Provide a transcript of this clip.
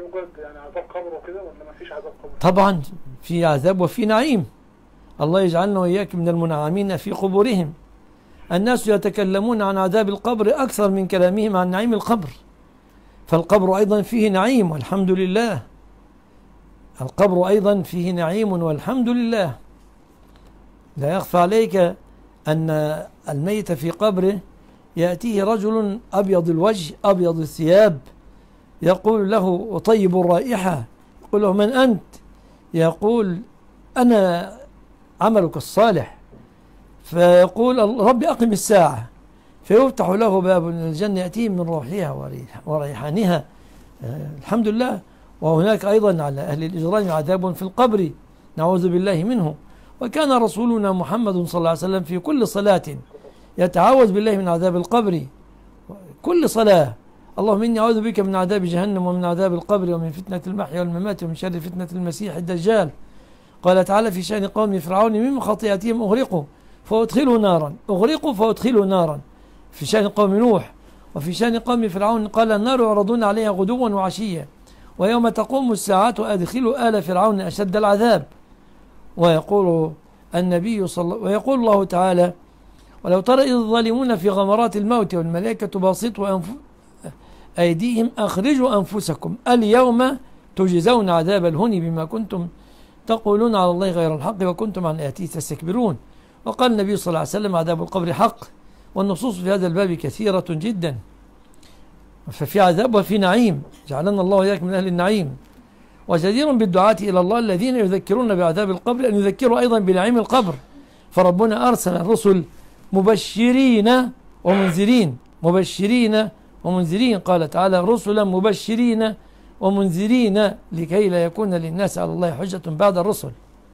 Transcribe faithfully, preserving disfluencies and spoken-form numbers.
مجرد يعني عذاب قبر وكده، ولا ما فيش عذاب قبر؟ طبعا في عذاب وفي نعيم. الله يجعلنا وإياك من المنعمين في قبورهم. الناس يتكلمون عن عذاب القبر أكثر من كلامهم عن نعيم القبر، فالقبر أيضا فيه نعيم والحمد لله. القبر أيضا فيه نعيم والحمد لله. لا يخفى عليك أن الميت في قبره يأتيه رجل أبيض الوجه أبيض الثياب، يقول له وطيب الرائحة، يقول له من أنت؟ يقول أنا عملك الصالح، فيقول ربي أقم الساعة، فيفتح له باب من الجنة يأتيه من روحها وريحانها. الحمد لله. وهناك أيضا على أهل الإجرام عذاب في القبر، نعوذ بالله منه. وكان رسولنا محمد صلى الله عليه وسلم في كل صلاة يتعوذ بالله من عذاب القبر، كل صلاة: اللهم إني أعوذ بك من عذاب جهنم ومن عذاب القبر ومن فتنة المحيا والممات ومن شر فتنة المسيح الدجال. قال تعالى في شأن قوم فرعون: من خطيئتهم أغرقوا فأدخلوا نارا، أغرقوا فأدخلوا نارا، في شأن قوم نوح. وفي شأن قوم فرعون قال: النار يعرضون عليها غدوا وعشيا ويوم تقوم الساعة أدخلوا آل فرعون أشد العذاب. ويقول النبي صلى ويقول الله تعالى: ولو ترى إذ الظالمون في غمرات الموت والملائكة باسطوا أنف... أيديهم أخرجوا أنفسكم اليوم تجزون عذاب الهون بما كنتم تقولون على الله غير الحق وكنتم عن آياته تستكبرون. وقال النبي صلى الله عليه وسلم: عذاب القبر حق. والنصوص في هذا الباب كثيرة جدا، ففي عذاب وفي نعيم، جعلنا الله وإياك من أهل النعيم. وجدير بالدعاة إلى الله الذين يذكرون بعذاب القبر أن يذكروا أيضا بنعيم القبر، فربنا أرسل الرسل مبشرين ومنذرين، مبشرين ومنذرين. قال تعالى: رسلا مبشرين ومنذرين لكي لا يكون للناس على الله حجة بعد الرسل.